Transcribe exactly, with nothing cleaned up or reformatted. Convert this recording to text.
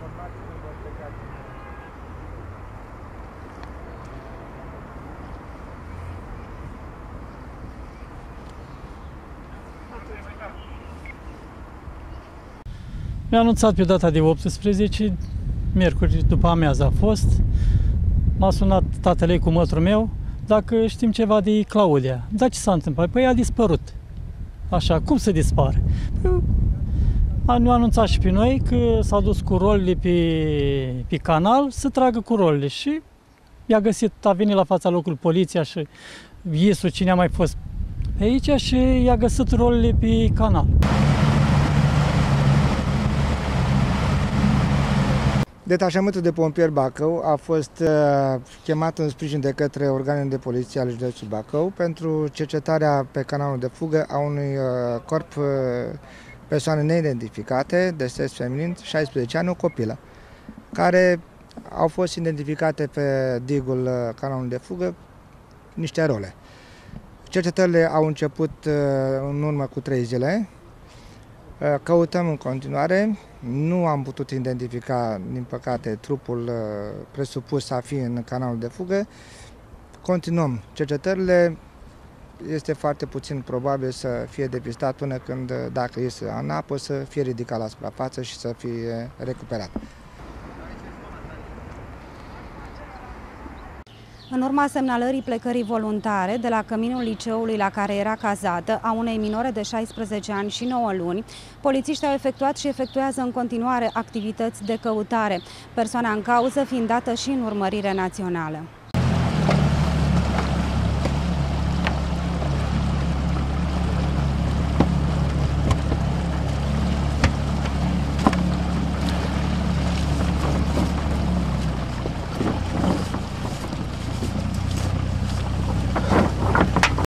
informații nu vor pleca din... Mi-a anunțat pe data de optsprezece, miercuri după amiază a fost. M-a sunat tatăl ei cu mătrul meu, dacă știm ceva de Claudia. Dar ce s-a întâmplat? Păi a dispărut. Așa, cum să dispară? Păi, ne-a anunțat și pe noi că s-a dus cu rolele pe, pe canal să tragă cu rolele și i-a găsit, a venit la fața locului poliția și Iesu, cine a mai fost pe aici și i-a găsit rolele pe canal. Detașamentul de pompieri Bacău a fost uh, chemat în sprijin de către organele de poliție ale județului Bacău pentru cercetarea pe canalul de fugă a unui uh, corp uh, persoane neidentificate de sex feminin, șaisprezece ani, o copilă, care au fost identificate pe digul uh, canalului de fugă niște role. Cercetările au început uh, în urmă cu trei zile. Căutăm în continuare, nu am putut identifica, din păcate, trupul presupus a fi în canalul de fugă. Continuăm cercetările, este foarte puțin probabil să fie depistat până când, dacă iese în apă, să fie ridicat la suprafață și să fie recuperat. În urma semnalării plecării voluntare de la căminul liceului la care era cazată a unei minore de șaisprezece ani și nouă luni, polițiștii au efectuat și efectuează în continuare activități de căutare, persoana în cauză fiind dată și în urmărire națională.